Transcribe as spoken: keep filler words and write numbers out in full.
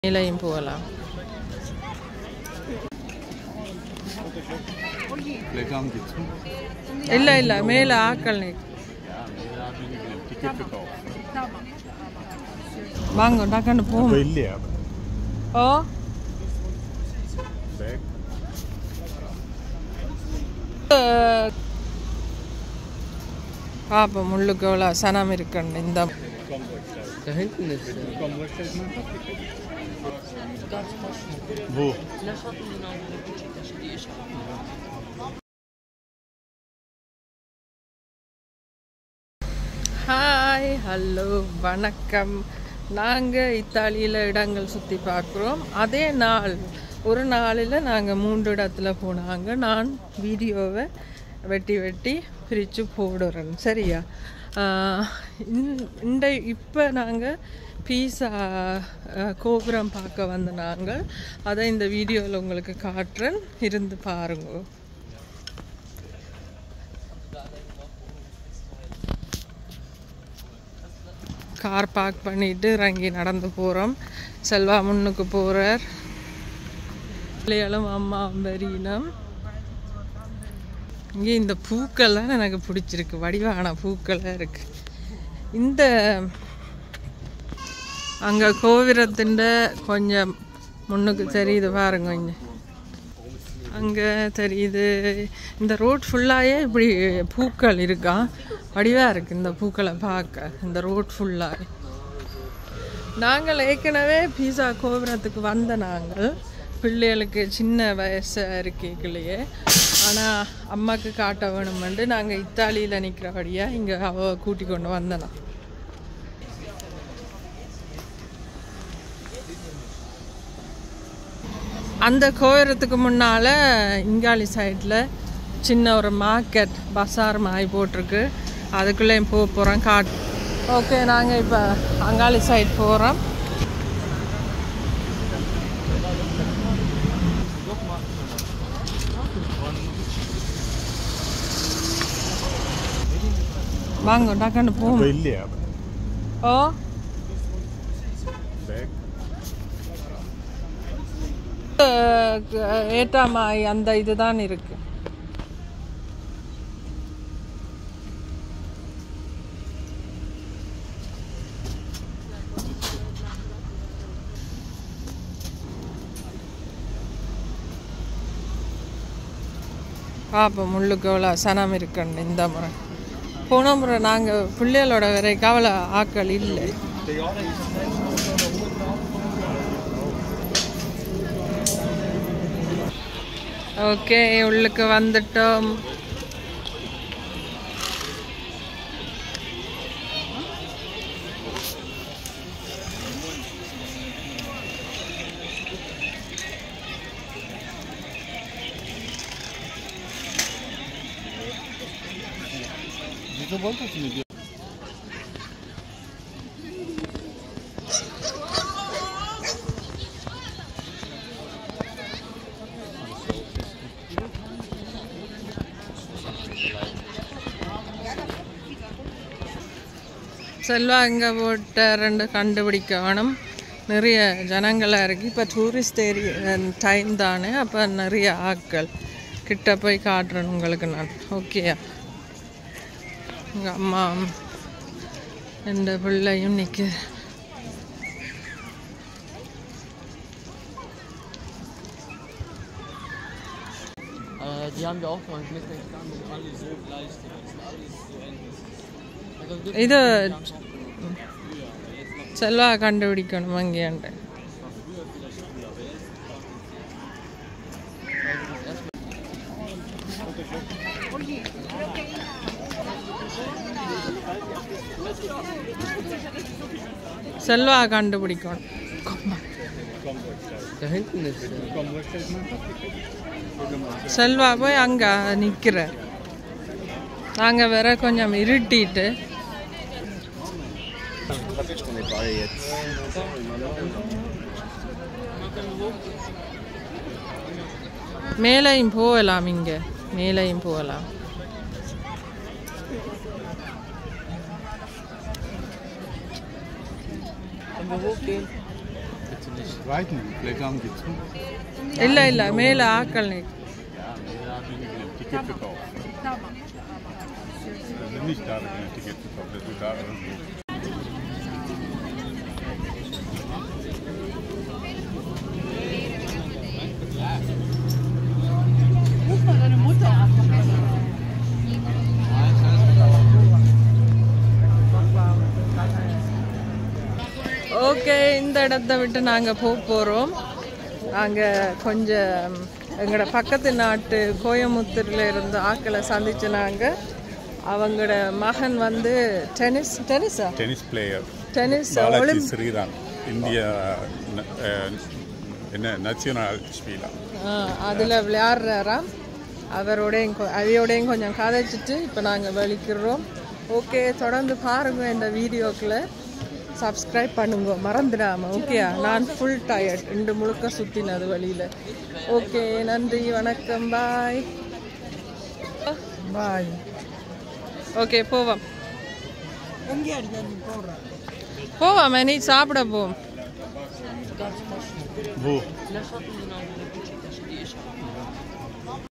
மேலையும் போகலாம். இல்லை இல்லை மேலே ஆக்கள் வாங்க டக்குன்னு போகும். ஓ பாப்போம் முள்ளுக்கு எவ்வளோ சனம் இருக்குன்னு. இந்த Da hinten ist es. Komm, wo ist das mal? Wo? Hi hello வணக்கம். நாங்கள் இத்தாலியில் இடங்கள் சுற்றி பார்க்குறோம். அதே நாள் ஒரு நாளில் நாங்கள் மூன்று இடத்துல போனாங்க. நான் வீடியோவை வெட்டி வெட்டி பிரித்து போடுறேன். சரியா? இந்த இப்போ நாங்கள் பீஸா கோபுரம் பார்க்க வந்த நாங்கள் அதை இந்த வீடியோவில் உங்களுக்கு காட்டுறேன், இருந்து பாருங்க. கார் பார்க் பண்ணிட்டு இறங்கி நடந்து போகிறோம். செல்வா முன்னுக்கு போகிறார், பிள்ளைகளும் அம்மா வெறியினம். இங்கே இந்த பூக்கள்லாம் எனக்கு பிடிச்சிருக்கு, வடிவான பூக்களாக இருக்குது. இந்த அங்கே கோபுரத்தின் கொஞ்சம் முன்னுக்கு தெரியுது பாருங்க, இங்கே அங்கே தெரியுது. இந்த ரோட் ஃபுல்லாகவே இப்படி பூக்கள் இருக்கா, வடிவாக இருக்குது இந்த பூக்களை பார்க்க. இந்த ரோட் ஃபுல்லாக நாங்கள் ஏற்கனவே பீஸா கோபுரத்துக்கு வந்த நாங்கள் பிள்ளைகளுக்கு சின்ன வயசு இருக்கலையே. ஆனால் அம்மாவுக்கு காட்ட வேணுமெண்டு நாங்கள் இத்தாலியில் நிற்கிறபடியாக இங்கே அவ கூட்டி கொண்டு வந்தனா. அந்த கோபுரத்துக்கு முன்னால் இங்காலி சைடில் சின்ன ஒரு மார்க்கெட் பசார் மாய் போட்டிருக்கு, அதுக்குள்ளேயும் போக போகிறோம். காட் ஓகே, நாங்கள் இப்போ அங்காளி சைட் போகிறோம். வாங்க டக்குன்னு போகும். ஓ ஏட்டாமாய் அந்த இதுதான் இருக்கு. பாப்போம் முள்ளுக்கு எவ்வளோ சனம் இருக்குன்னு. இந்த முறை போன முறை நாங்கள் பிள்ளைகளோட வேற கவலை ஆக்கள் இல்லை. ஓகே, உள்ளுக்கு வந்துட்டோம். Wieso wolltest du mit dir? Selva இங்கே போட்ட ரெண்டு கண்டுபிடிக்க வேணும். நிறைய ஜனங்களாக இருக்குது. இப்போ டூரிஸ்ட் ஏரியா டைம் தானே, அப்போ நிறைய ஆட்கள். கிட்ட போய் காட்டுறேன் உங்களுக்கு நான். ஓகேயா? எங்கள் அம்மா எந்த பிள்ளையும் நிற்க. இது செல்வா கண்டுபிடிக்கணும் அங்கேயாண்ட. செல்வா கண்டுபிடிக்கணும். செல்வா போய் அங்க நிக்கிற. நாங்க வேற கொஞ்சம் இருட்டிட்டு மேலையும் போகலாம். இங்க மேலையும் போகலாம். Reiten, vielleicht haben die zu. இல்லை இல்லை மேலே ஆக்கள் நீ Ja, wir haben ein Ticket gekauft. Wir sind nicht da, wenn wir ein Ticket gekauft haben. Wir sind da irgendwo. Ruf mal deine Mutter an. Okay, இந்த இடத்த விட்டு நாங்கள் போக போகிறோம். நாங்கள் கொஞ்சம் எங்களோட பக்கத்து நாட்டு கோயமுத்தூரில் இருந்து ஆக்களை சந்திச்சு நாங்கள் அவங்களோட மகன் வந்து டென்னிஸ் டென்னிஸா tennis player tennis Balaji Sriram India என்ன நேஷனல் ஸ்பீலர் அதில் விளையாடுறாராம். அவரோடையும் அவையோடையும் கொஞ்சம் கதைச்சிட்டு இப்போ நாங்கள் வலிக்கிறோம். ஓகே, தொடர்ந்து பாருங்கள் இந்த வீடியோக்களை. சப்ஸ்கிரைப் பண்ணுங்க மறந்துடாம. ஓகேயா, நான் ஃபுல் டயர்ட் ரெண்டு முழுக்க சுற்றினது வழியில். ஓகே, நன்றி, வணக்கம், பாய் பாய். ஓகே, போவோம் போவாம் நீ சாப்பிட போவோம். Wo?